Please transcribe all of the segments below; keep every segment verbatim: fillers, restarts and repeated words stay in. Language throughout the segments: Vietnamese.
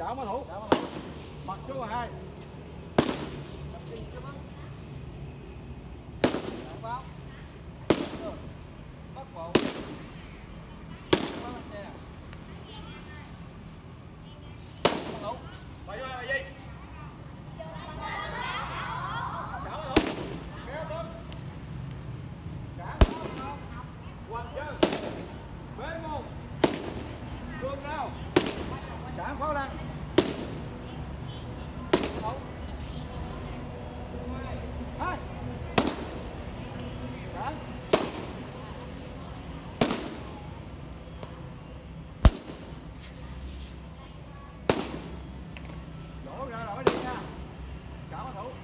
Cạo má thủ. Mặt số mười hai. vào bắt bộ Mày vô là gì? Cạo má thủ. Kéo bước. Cản hoành chân. Bế môn. Cương rau. Cản pháo lăng. Hai. Cản. Đổ ra rồi đi nha. Cạo má thủ.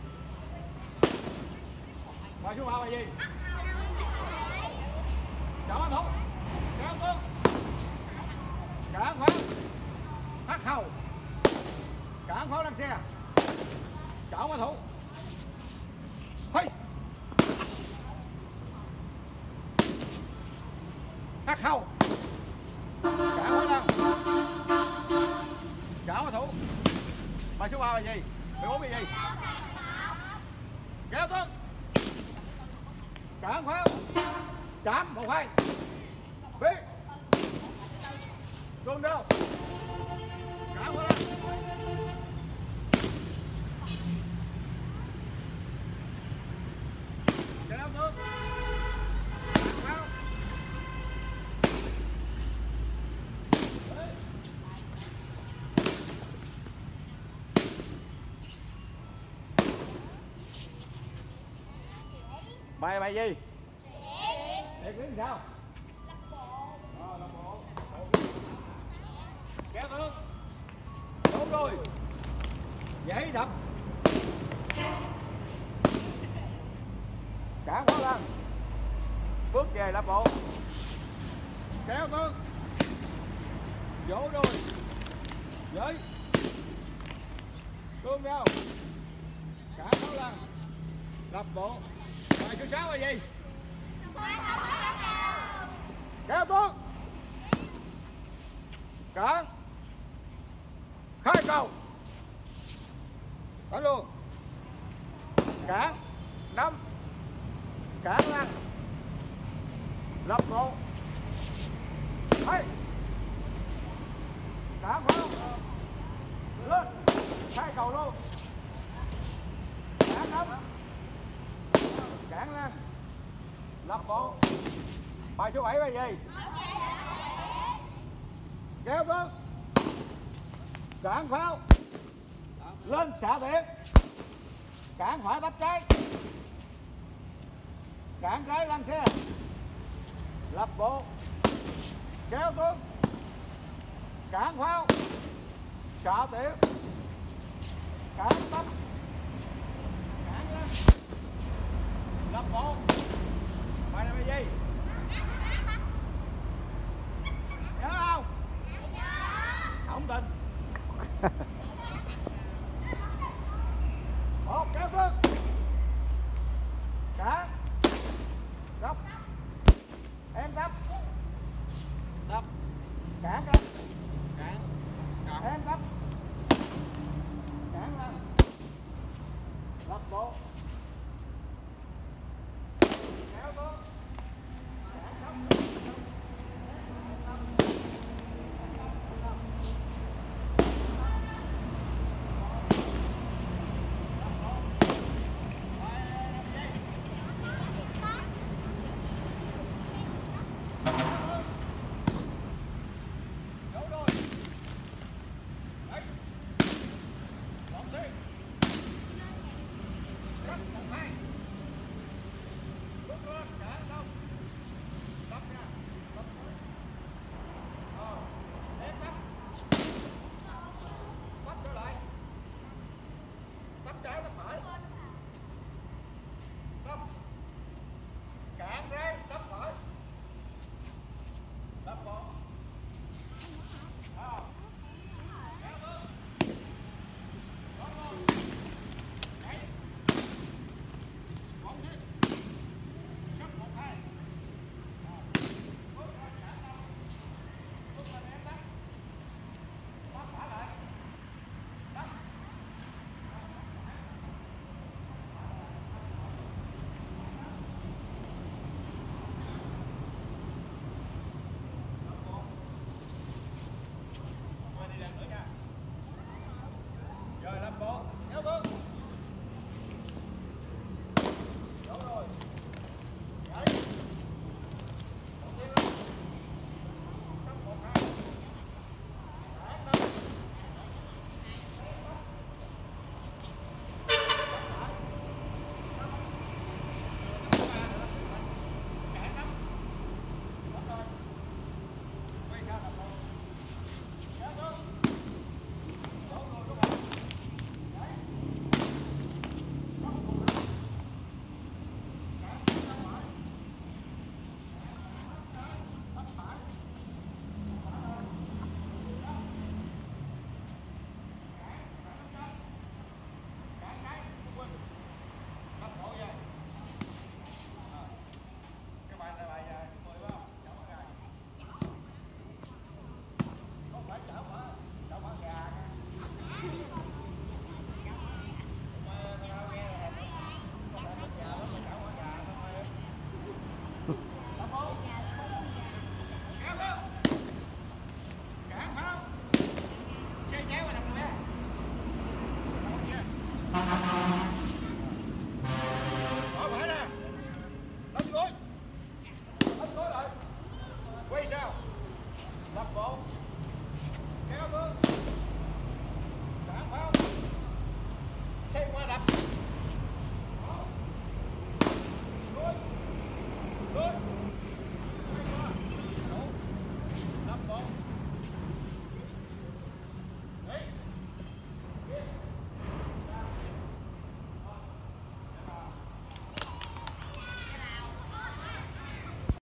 Mời chú vào là gì? Cạo má thủ. Kéo bước. Cản pháo. Hắt hầu. Cản pháo lăng xe. Cạo má thủ. Hey. Hắt hầu. Cản pháo lăng. Cạo má thủ. Bài số ba là gì? mười bốn là gì? Kéo bước. Cản pháo. Chạm một hai. Biết. Cương đâu? Cản pháo lăng. Kéo bước. Cản pháo. Bài bài gì? Điệt đến sao? Ờ, lập bộ. Kéo tướng. Đúng rồi. Giấy đập. Cản pháo lăng. Bước về lập bộ. Kéo tướng. Vỗ đuôi. Giấy. Cương đâu? Cản pháo lăng. Lập bộ. Bài số sáu là gì? Kéo tướng. Cản. Khai cầu. Cản luôn. Cản. Đâm. Cản lăng. Lập bộ. Hey. Cản pháo. Lên. Khai cầu luôn. Cản đâm. Cản lăng. Lập bộ. Bài số bảy là gì? Kéo bước. Cản pháo. Lên xạ tiễn. Cản hỏa tách trái. Cản trái lăn xe. Lập bộ. Kéo bước. Cản pháo. Xạ tiễn. Cản tách. Cản lăn. Lập bộ. Bài này là gì? Nhớ không? Không tin. Một kéo bước. Cản. Góc.